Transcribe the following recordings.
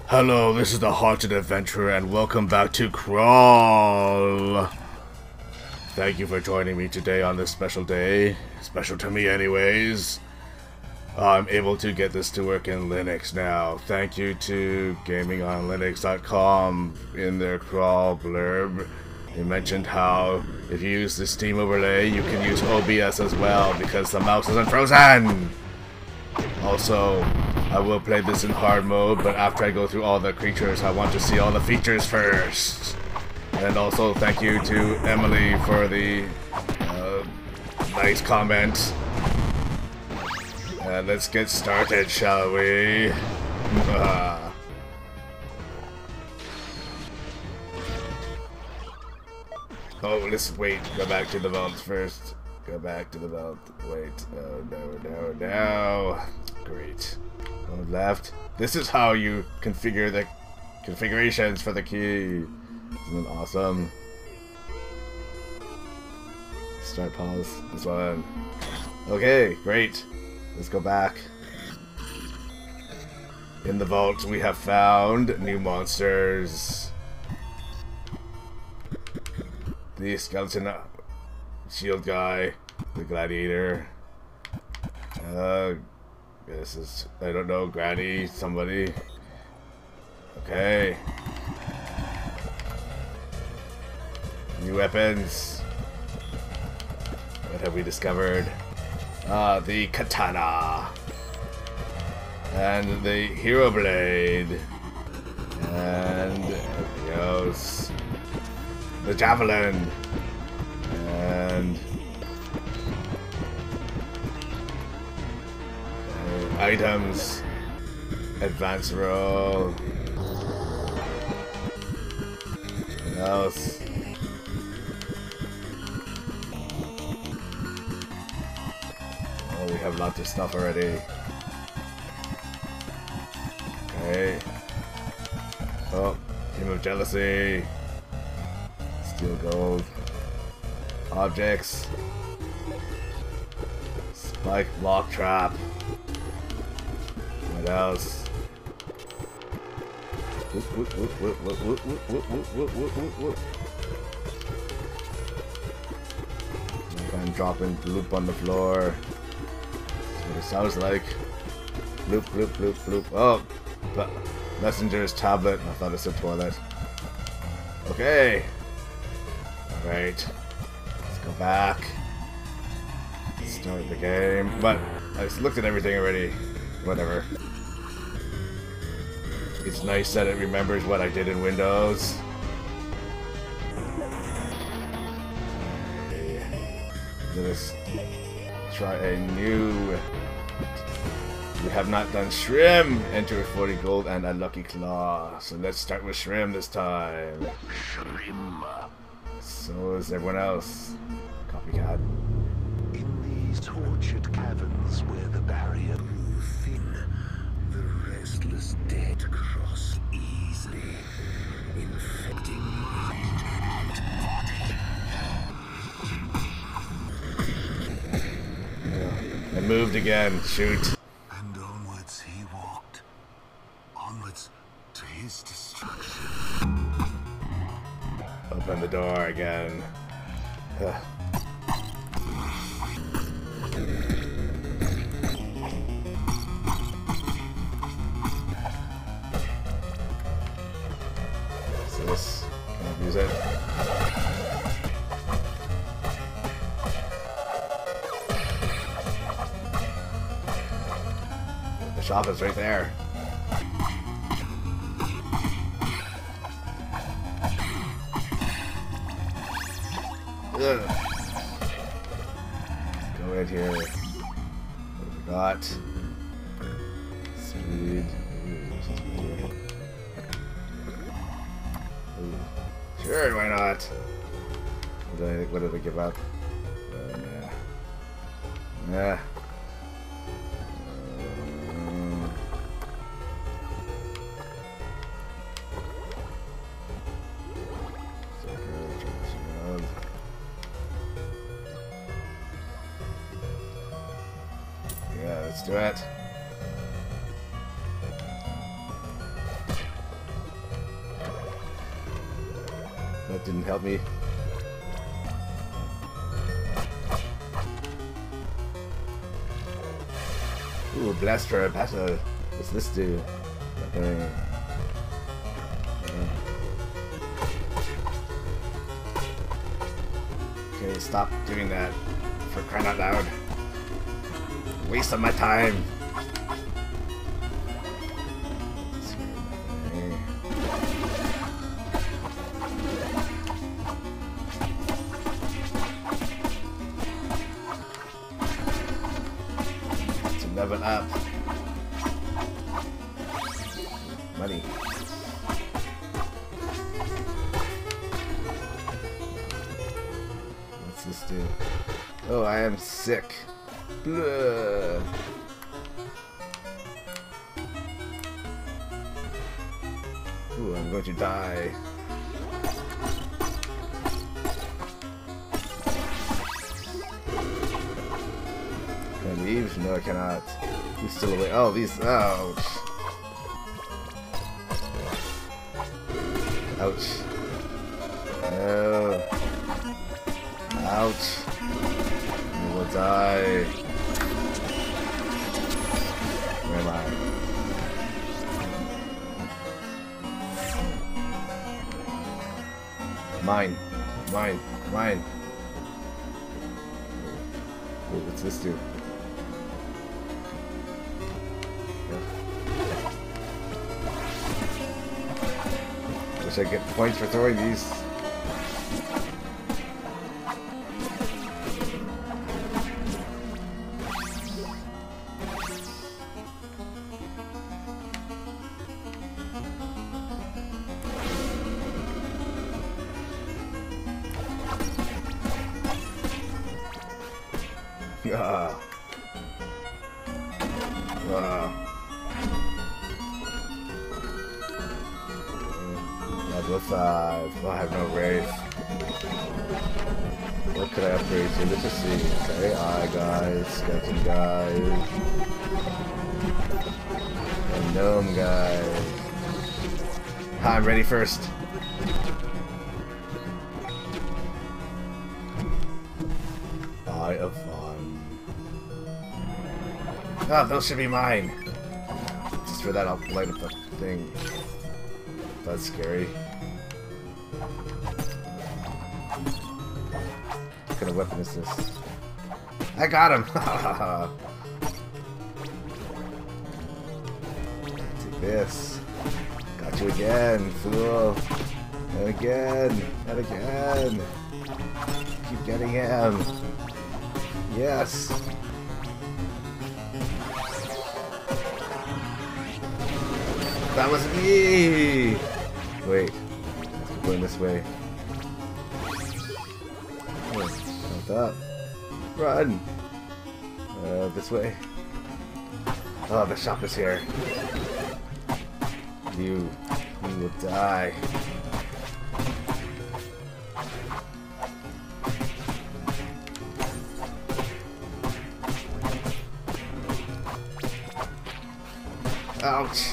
Hello, this is the Haunted Adventurer, and welcome back to Crawl. Thank you for joining me today on this special day. Special to me anyways. I'm able to get this to work in Linux now. Thank you to gamingonlinux.com in their Crawl blurb. They mentioned how if you use the Steam overlay, you can use OBS as well because the mouse isn't frozen. Also, I will play this in hard mode, but after I go through all the creatures, I want to see all the features first. And also, thank you to Emily for the nice comment. Let's get started, shall we? Oh, let's wait. Go back to the vault first. Go back to the vault. Wait. Oh, no. Great. Go left. This is how you configure the configurations for the key. Isn't it awesome? Start, pause. This one. Okay, great. Let's go back. In the vault, we have found new monsters. The skeleton shield guy, the gladiator. This is, I don't know, Granny, somebody. Okay. New weapons. What have we discovered? The katana. And the hero blade. And everything else. The javelin. And items. Advance roll. What else? Oh, we have lots of stuff already. Okay. Oh, Team of Jealousy. Steel gold. Objects. Spike block trap. What else? I'm dropping bloop on the floor. That's what it sounds like. Bloop, bloop, bloop, bloop. Oh, but messenger's tablet. I thought it said toilet. Okay. Alright. Let's go back. Start the game. But I just looked at everything already. Whatever. It's nice that it remembers what I did in Windows. Let's try a new. We have not done Shrimp. Enter 40 gold and a lucky claw. So let's start with Shrimp this time. Shrimp. So is everyone else. Copycat. In these tortured caverns where the barrier grew thin, the restless dead cross easily, infecting mind and body. Yeah. I moved again. Shoot. And onwards he walked. Onwards to his destruction. Open the door again. So this, can I use it? The shop is right there. Ugh. Go in here. What have we got? Speed. Ooh. Sure, why not? What did I give up? Nah. Yeah, let's do it. That didn't help me. Ooh, blast for a battle. What's this do? Nothing. Okay, stop doing that. For crying out loud. Waste of my time. Level up. Money. What's this do? Oh, I am sick. Blah. Ooh, I'm going to die. Can I leave? No, I cannot. He's still away. Oh, these. Ouch. Ouch. No. Ouch. You will die. Where am I? Mine. Mine. Mine. Wait, what's this do? I get points for throwing these. Yeah. Level 5. Oh, I have no wraith. What could I upgrade to? Let's just see. Okay, eye guys, skeleton guys, and gnome guys. I'm ready first. Eye of Fun. Oh, those should be mine. Just for that, I'll light up the thing. That's scary. What kind of weapon is this? I got him! Take this. Got you again, fool. And again. And again. Keep getting him. Yes. That was me! Wait. Let's go going this way. Oh, not that. Run! This way. Oh, the shop is here. You will die. Ouch!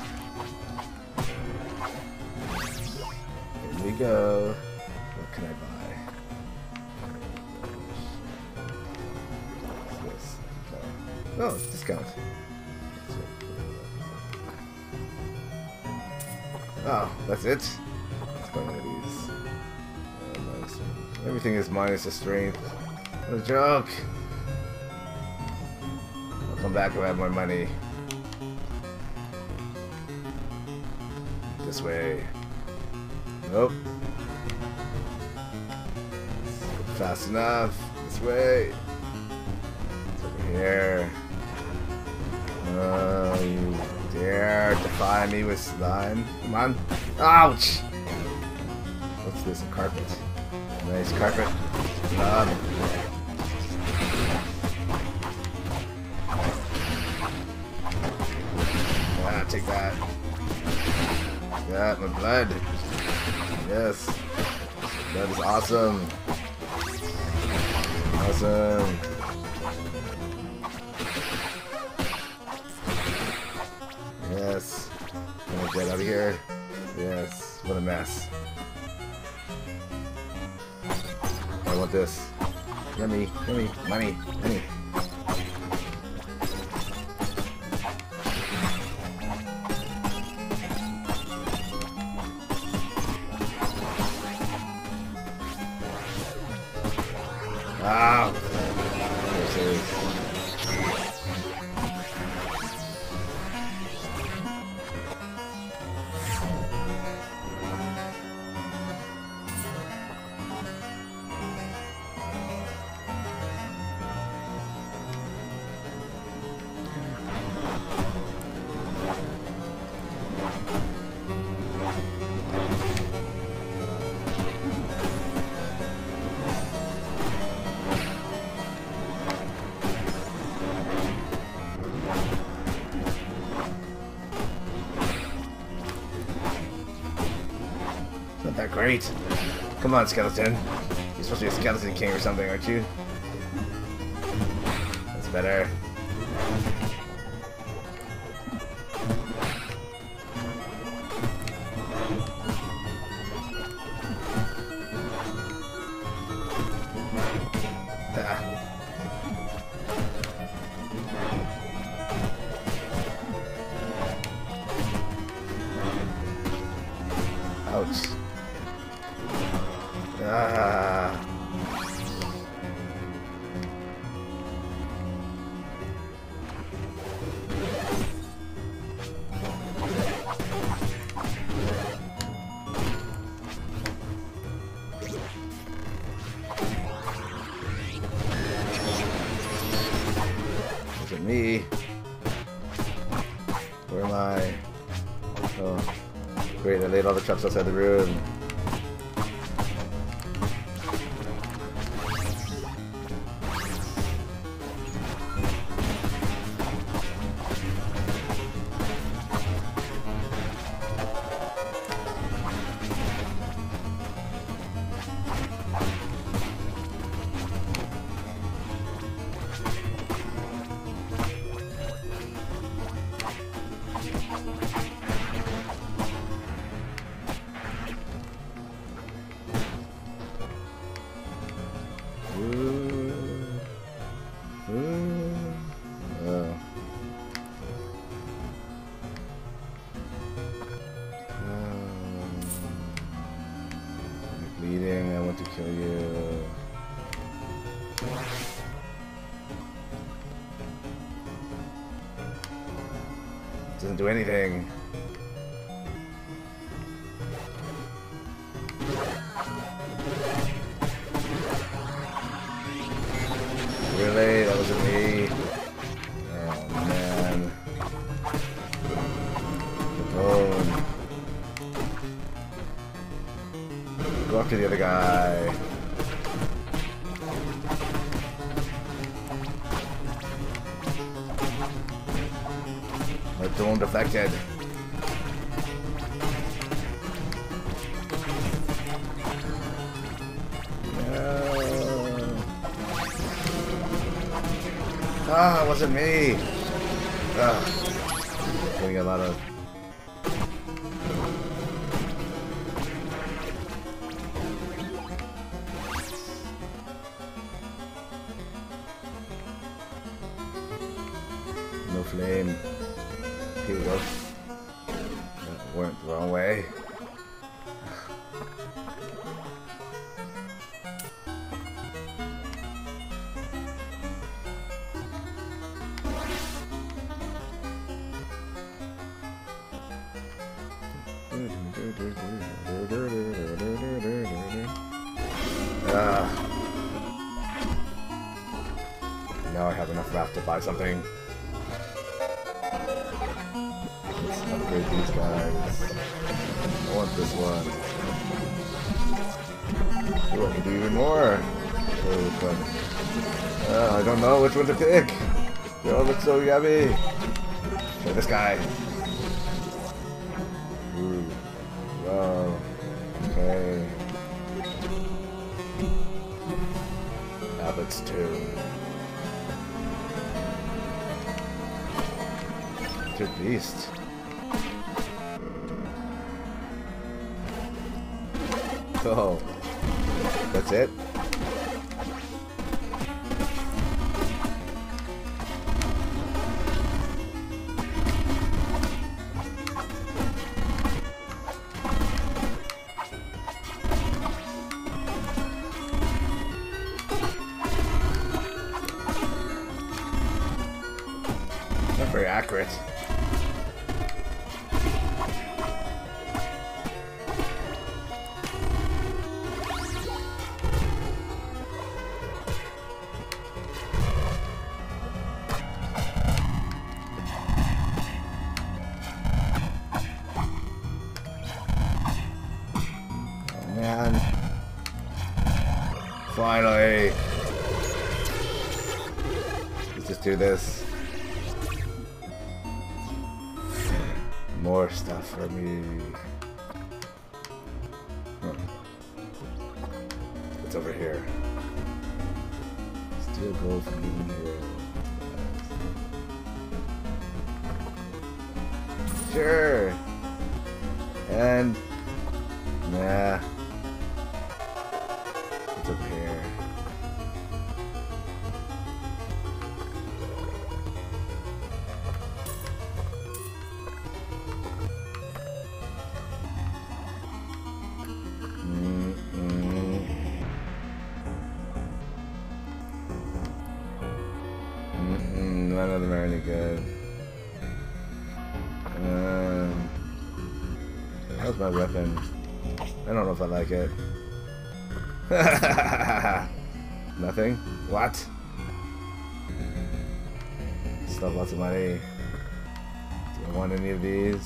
Here we go. What can I buy? What's this? Oh, discount. Oh, that's it? Let's go into these. Everything is minus the strength. What a joke! I'll come back and have more money. This way. Nope. Fast enough. This way. It's over here. Oh, you dare defy me with slime? Come on. Ouch! What's this? A carpet. Nice carpet. Take that. Yeah, my blood. Yes. That is awesome. Awesome. Yes. Can I get out of here? Yes. What a mess. I want this. Yummy, yummy, money, money. Ah! This is... Not that great. Come on, skeleton. You're supposed to be a skeleton king or something, aren't you? That's better. Ouch. Ah. Is it me? Where am I? Oh. Great, I laid all the traps outside the room. Bleeding, I want to kill you. Doesn't do anything. Really? That wasn't me? Oh man. The bone. Go after the other guy. My dome deflected. Ah, it wasn't me. Getting a lot of. No flame. Here we go. That went the wrong way. Now I have enough wrath to buy something. Let's upgrade these guys. I want this one. Ooh, I can do even more. Oh, which one? I don't know which one to pick. They all look so yummy. Try this guy. Ooh. Wow. Okay. Abbott's Tomb. Good beast. Oh. That's it? accurate. Man. Finally. Let's just do this. More stuff for me. What's over here? Steal gold from the hero. Sure. And nah. What's up here? None of them are any good. How's my weapon? I don't know if I like it. Nothing? What? Still have lots of money. Do I want any of these?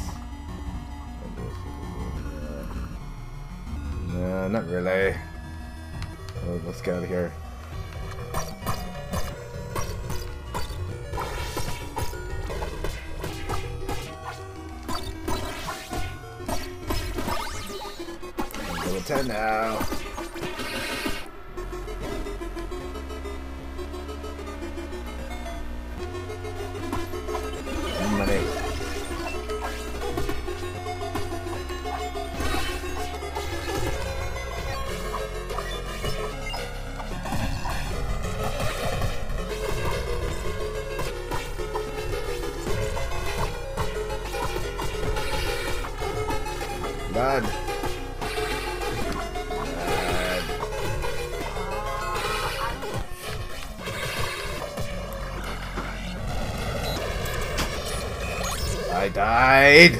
No, not really. Oh, let's get out of here. Level 10 now. Money. Bad. I died.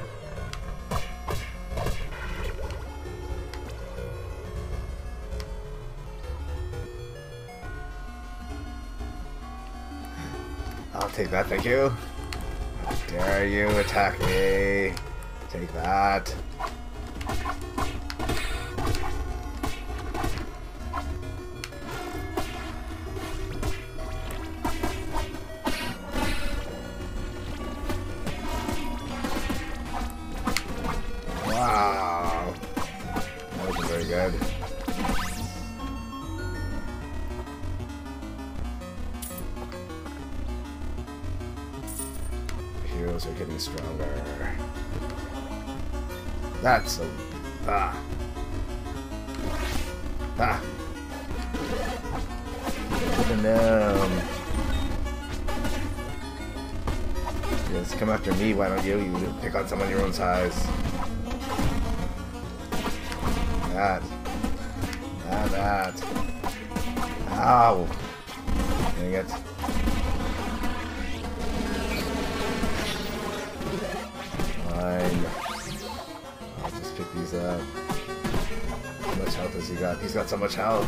I'll take that, thank you. How dare you attack me? Take that. Wow. That wasn't very good. Heroes are getting stronger. That's a... Ah. Ah. The gnome. Yes, come after me, why don't you? You pick on someone your own size. That. That. Ow. Dang it. Fine. I'll just pick these up. How much health has he got? He's got so much health.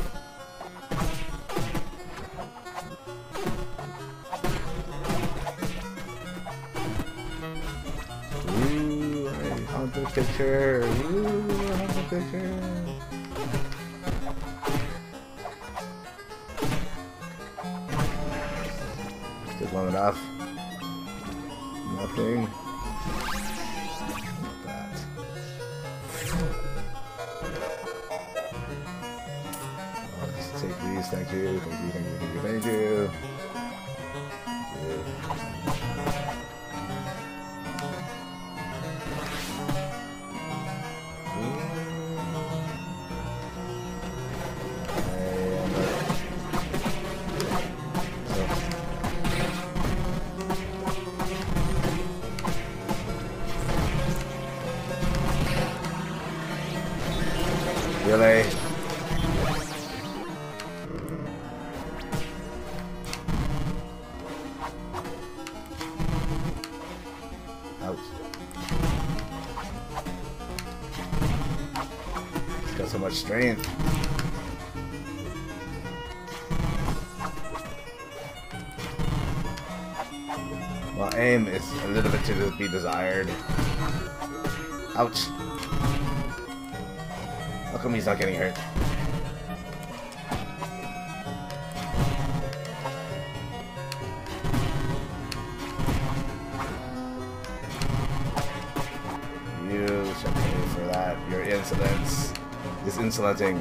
Ooh, I haunt the picture. Ooh, I haunt the picture. Took long enough. Nothing. Take these, thank you, thank you, thank you, thank you, thank you. Really? so much strength. Well, aim is a little bit to be desired. Ouch. How come he's not getting hurt? You should pay for that. Your insolence is insolenting.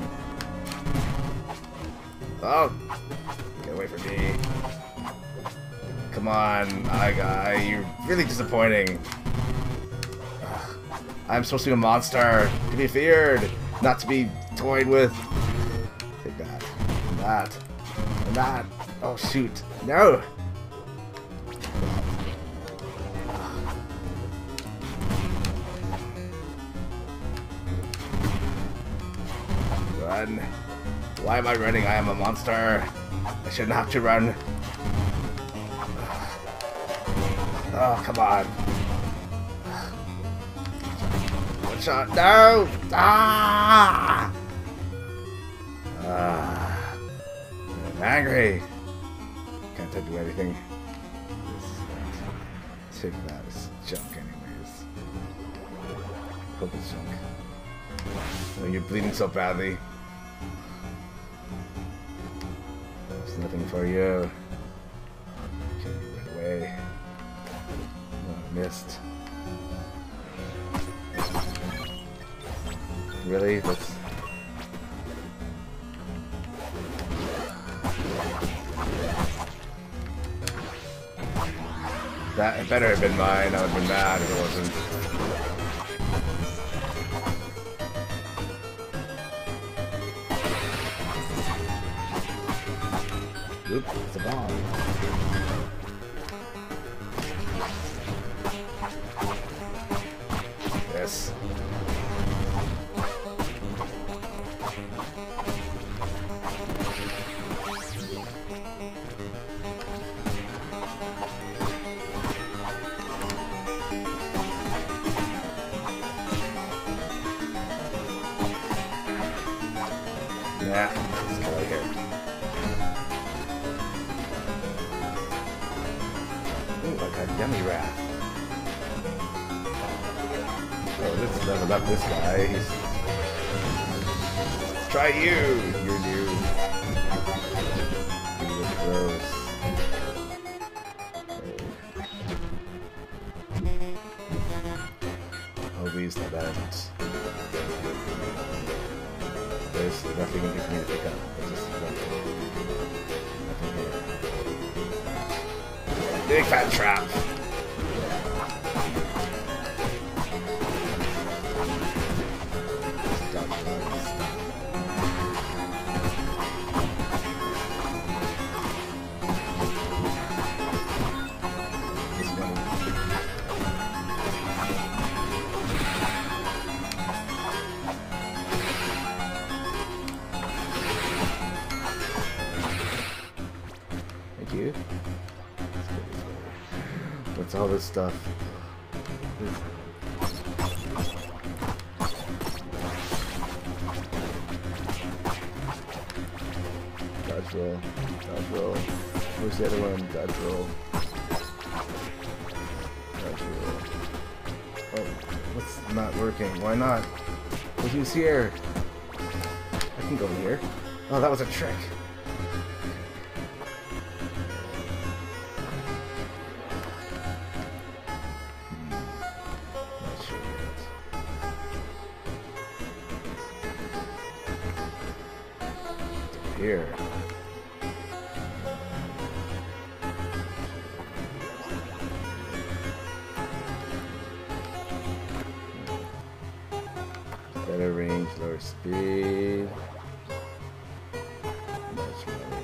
Oh! Get away from me. Come on, guy. You're really disappointing. Ugh. I'm supposed to be a monster. To be feared. Not to be toyed with. Take that. And that. And that. Oh, shoot. No! Run. Why am I running? I am a monster. I shouldn't have to run. Oh, come on. One shot. No! Ah! I'm angry. Can't do anything. Take that as junk anyways. Hope it's junk. Oh, you're bleeding so badly. There's nothing for you. Okay, get away. Oh, missed. Really? That's... That better have been mine. I would have been mad if it wasn't. Oop, it's a bomb. Yes. Yeah, let's go right here. Ooh, I got Yummy Wrath. Oh, this is level up this guy. Let's try you! You're new. You look gross. OBS not bad. There's nothing in here for me to pick up. There's just nothing here. Big fat trap! You? What's all this stuff? Dodge roll. Dodge roll. Where's the other one? Dodge roll. Dodge roll. Oh, what's not working? Why not? Well, who's here? I can go here. Oh, that was a trick. Here. Better range, lower speed. Much money.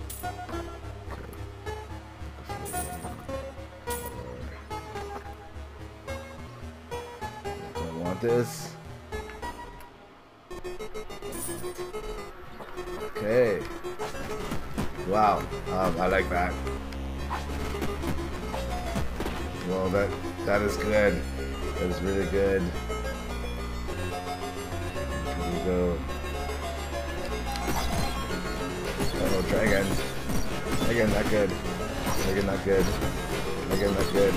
Do I want this? Okay. Wow. I like that. Well, that is good. That is really good. Here we go. Oh, dragon. Dragon, not good. Dragon, not good. Dragon, not good.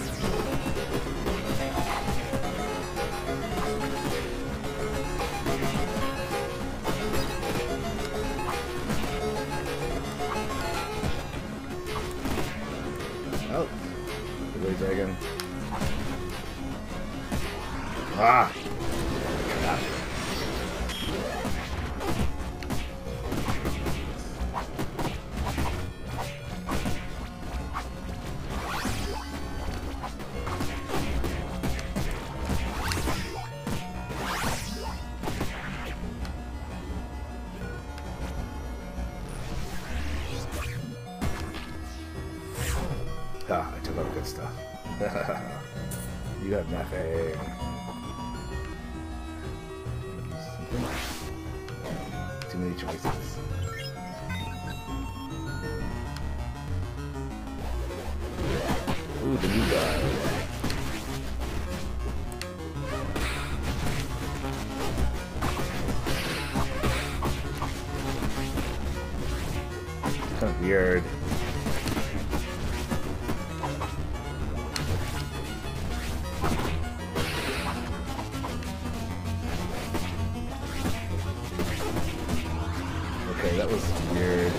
Oh, good dragon. Ah! Ah, I took out good stuff. You have nothing. Too many choices. Ooh, the new guy. Kind of weird. Okay, that was weird.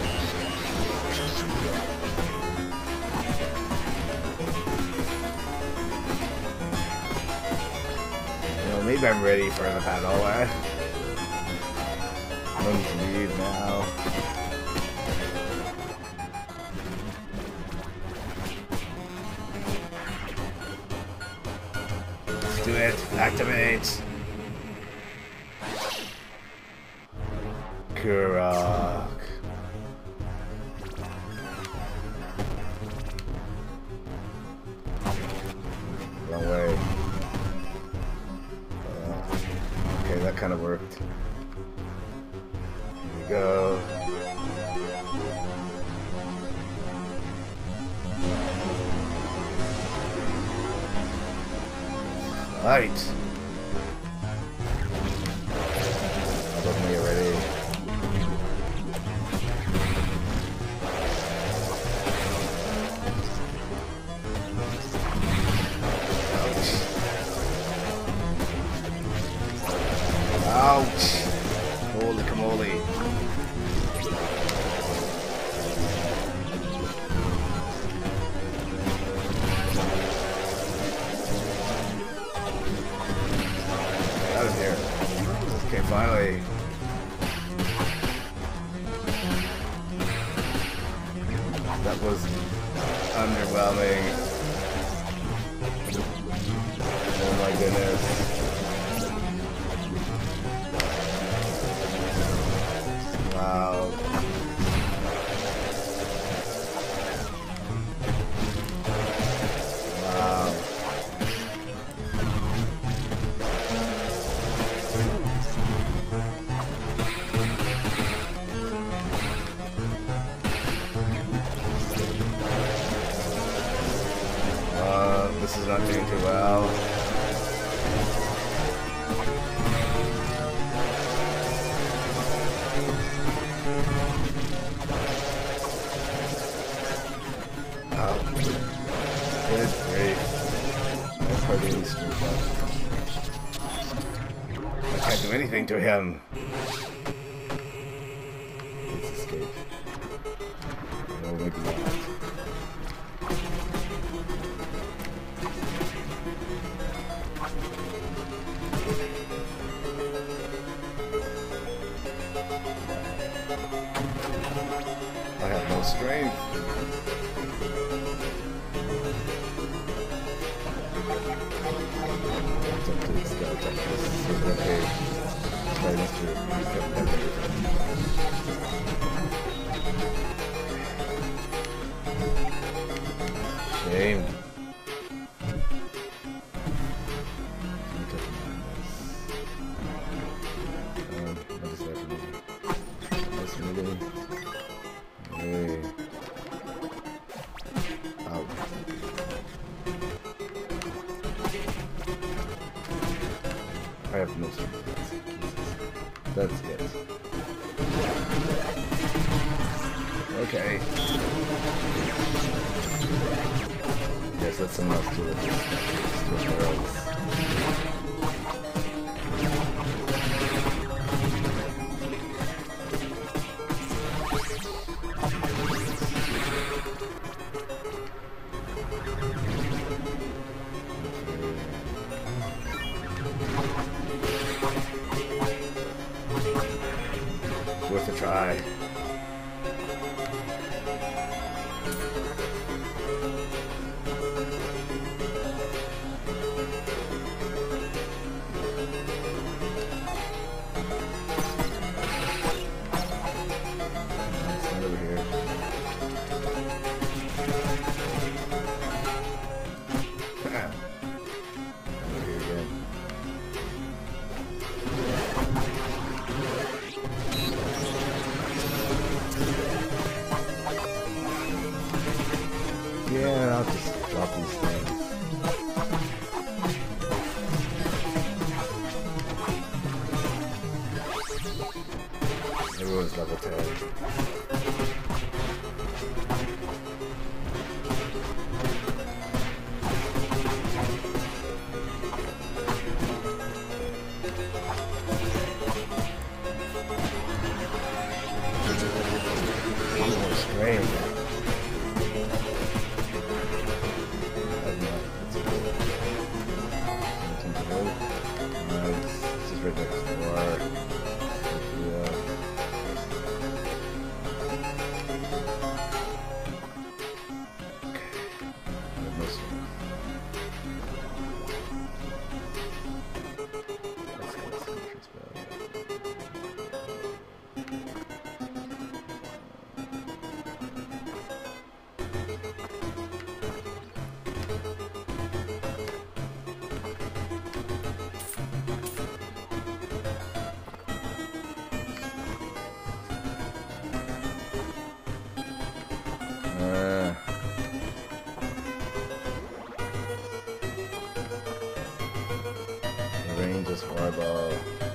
You know, maybe I'm ready for the battle. No need to leave now. Let's do it. Activate. Kourok. Wrong way. Okay, that kind of worked. Here we go. Right. Look me already. Ouch! Holy camole. Out of here. Okay, finally. That was underwhelming. Oh my goodness. Wow. Wow. This is not doing too well. Good grief. That's hardly screwed up. I can't do anything to him. Let's escape. No, maybe not. I have no strength. Shame. What is that for me? That's really... Hey. Out. I have no strength. That's it. Okay. Yes, that's enough to it. Worth a try. Yeah, I'll just drop these things. Everyone's level 10. More strain. Right next door. Yeah. The range is horrible.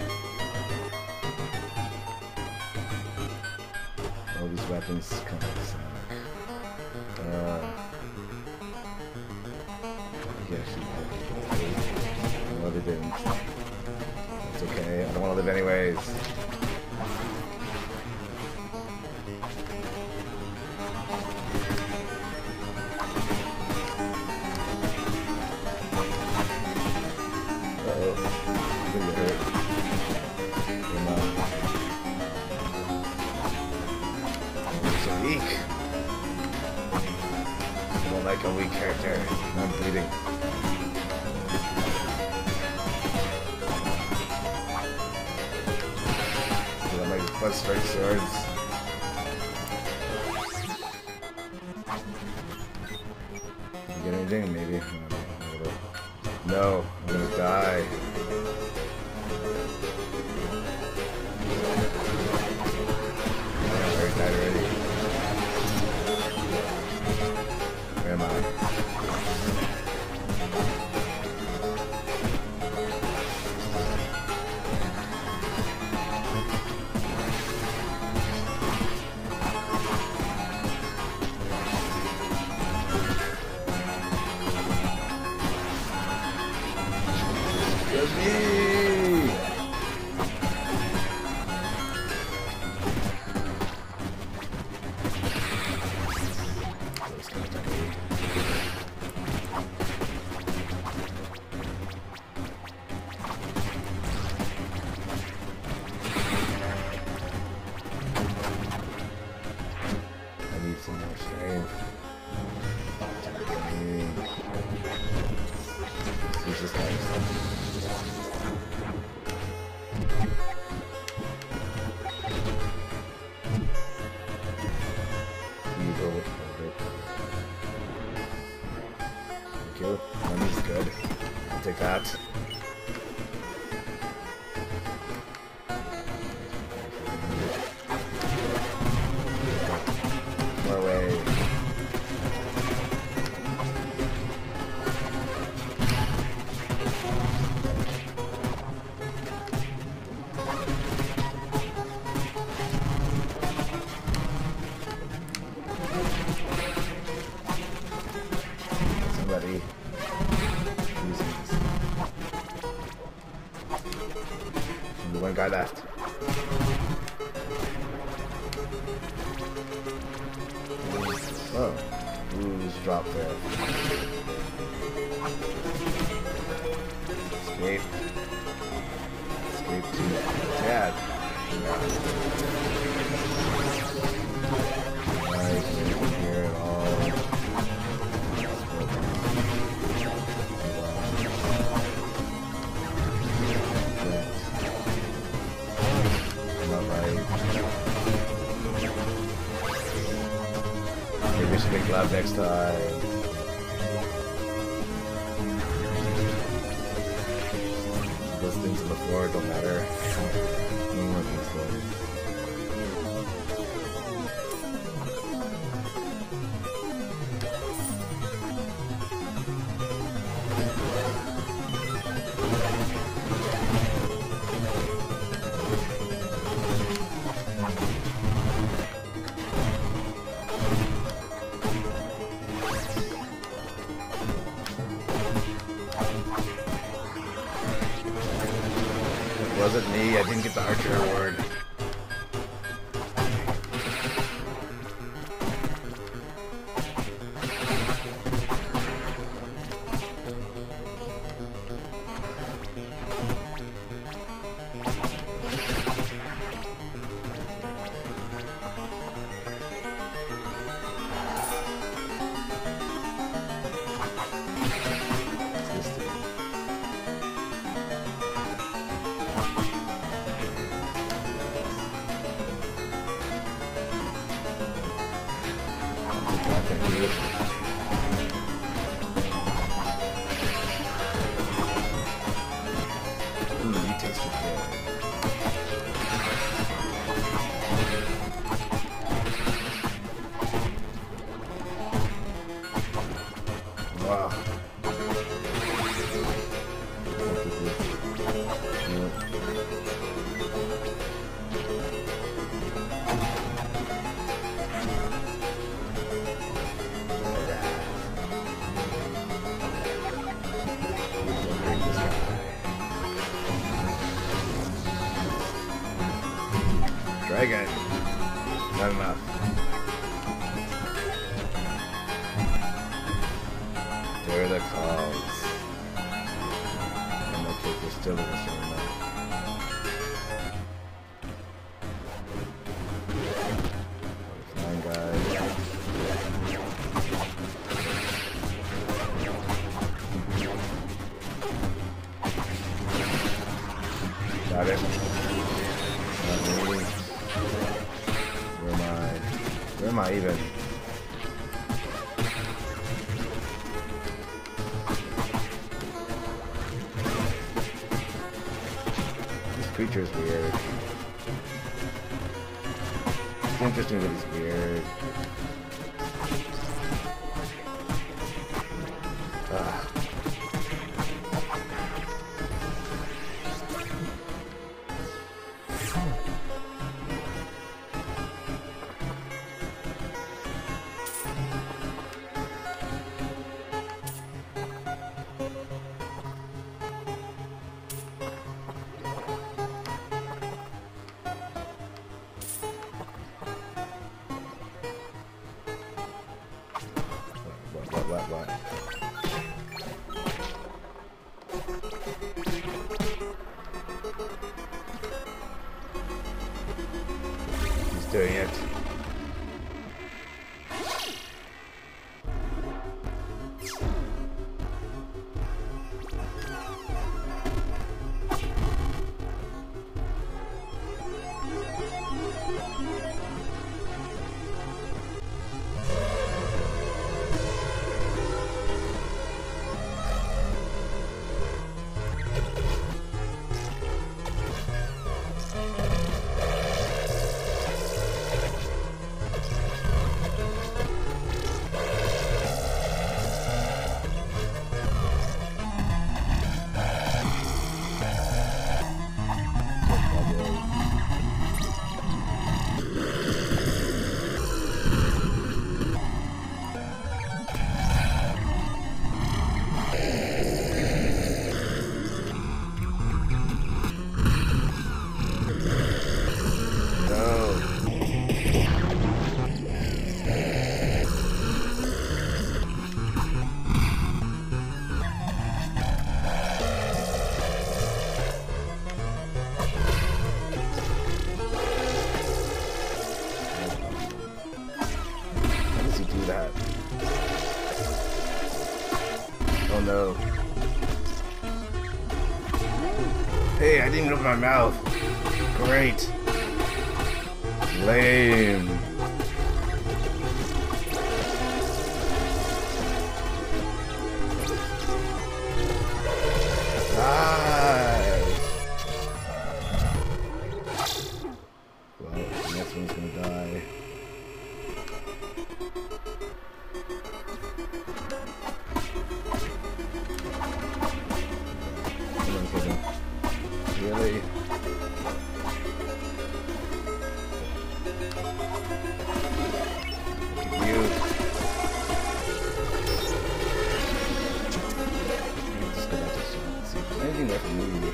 All these weapons kind of suck. No, they didn't. It's okay. I don't want to live anyways. Like a weak character. I'm bleeding. So that might plus strike swords. You get anything? Maybe. No, I'm gonna die. I already died already. Where am I? Only one guy left. Oh, who's dropped there? Escape. Escape to Dad. Nice, here at all. Maybe we should make lab next time. Those things on the floor don't matter. It wasn't me, I didn't get the Archer Award. Wow. Dragon. Not enough. There are the calls. I'm gonna take this still in the same way. Fine, guys. Got it. Not me. Where am I even? This creature's weird. It's interesting that he's weird. Ugh. What? He's doing it. Hey, I didn't open my mouth. Great. Lame. Well, the next one's gonna die. Really? You. Just go back to see if there's anything left for me.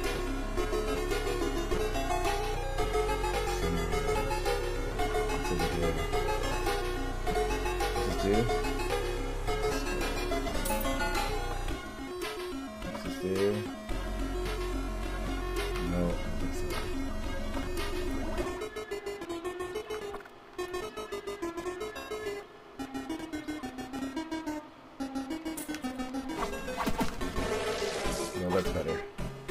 What's over here? What's this do? What's this do? No, I don't think so. No, that's better.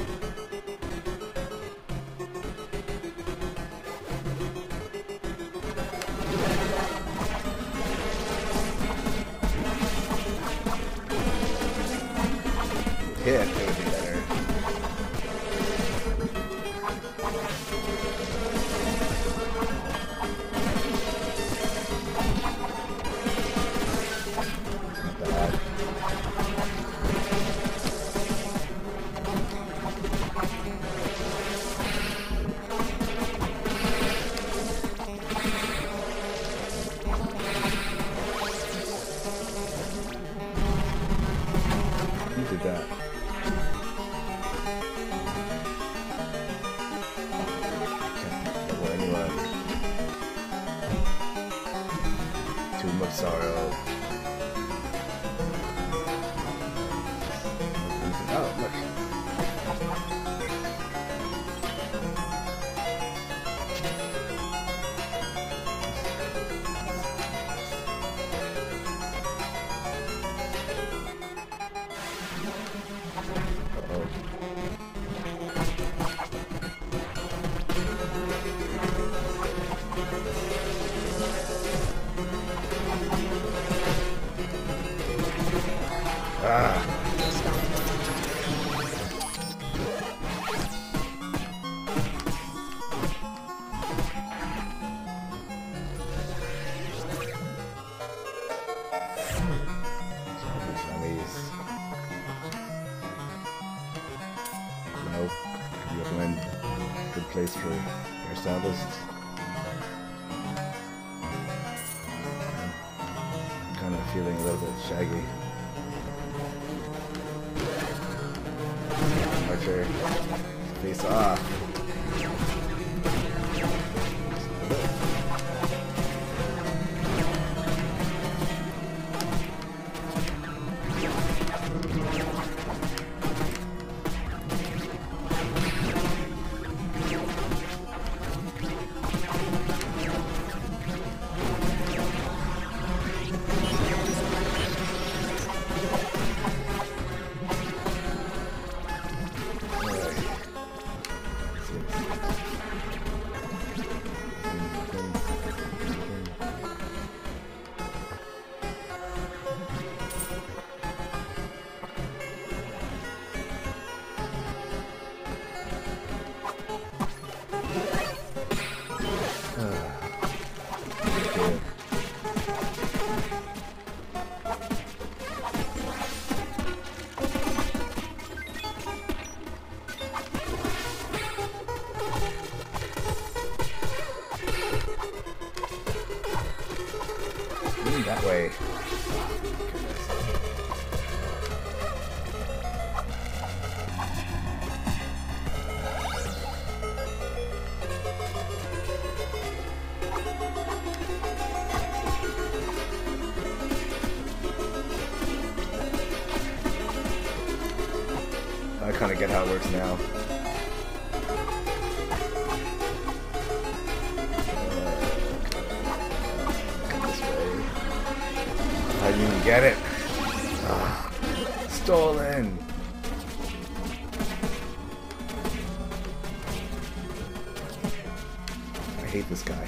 Hit, it would be better. Did that. Can't for anyone. Too much sorrow. Oh, look. Ah. Nope. You recommend good place for hairstylists? I'm kind of feeling a little bit shaggy. Archer, face off. That way. I kind of get how it works now. I didn't even get it. Stolen. hate this guy.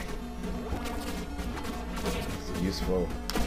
It's useful.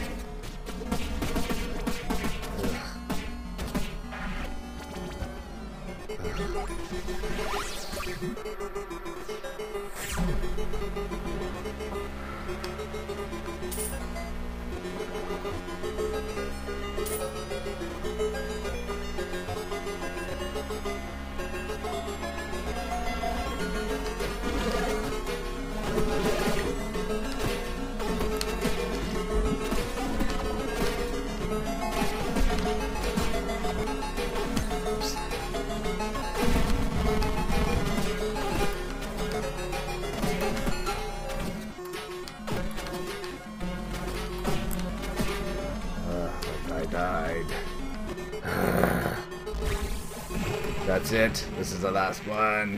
That's it. This is the last one.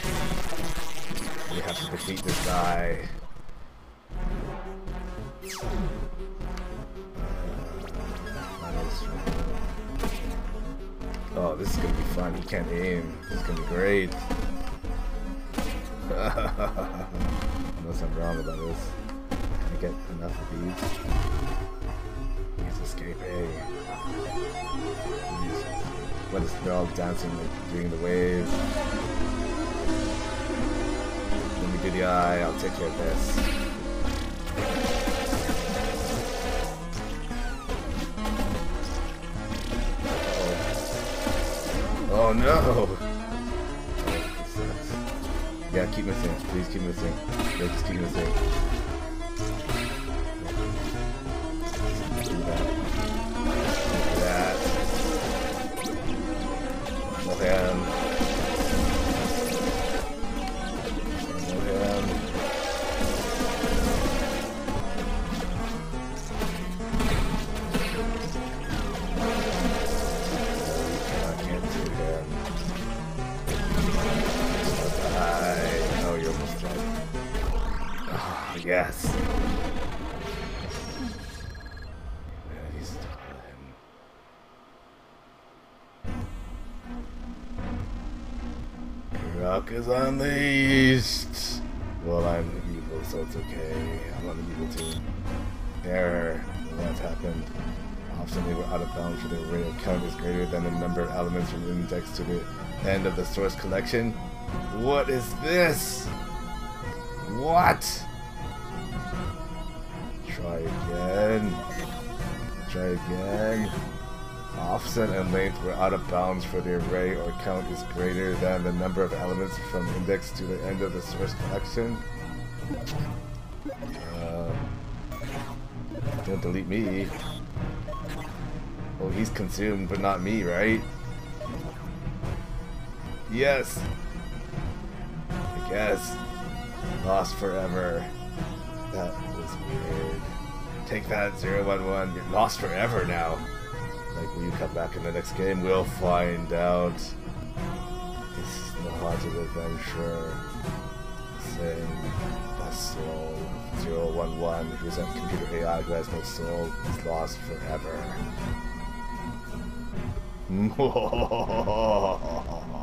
We have to defeat this guy. Oh, this is gonna be fun. He can't aim. This is gonna be great. Unless I'm wrong about this. Can I get enough of these? He's escaping. What is they're all dancing, like doing the wave. Let me do the eye, I'll take care of this. Oh no! Yeah, keep missing. Please keep missing. Yeah, just keep missing. Do that. Do that. No hand. No hand. I can't do him. Oh, you're almost dead. Oh, yes. He's done. Kourok is unleashed. Well, I'm evil, so it's okay. I'm on the evil team. Error. What's happened? Often they were out of bounds for their array of count is greater than the number of elements from the index to the end of the source collection. What is this? What? Try again. Try again. Offset and length were out of bounds for the array or count is greater than the number of elements from index to the end of the source collection. Don't delete me. Oh, he's consumed, but not me, right? Yes. I guess. Lost forever. That was weird. Take that, 011. You're lost forever now. Like, will you come back in the next game? We'll find out. This is the haunted adventure. Saying the soul. 011. Who's a computer AI who has no soul. He's lost forever.